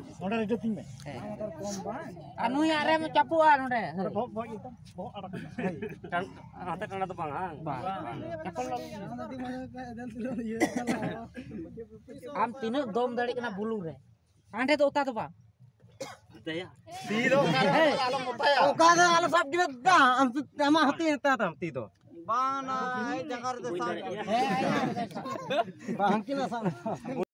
नोडे रेजो तीन में anu are mo capuan node बहुत एकदम बहुत अड़क kan ate kana to bang capal am tinu dom dari kena bulu re ande to uta to ba daya तीरो आलो मोटाया ओका दे आलो सब दिबे दा हम तमा हती ता हम ती तो बाना जगर दे सा eh बांकी ना सा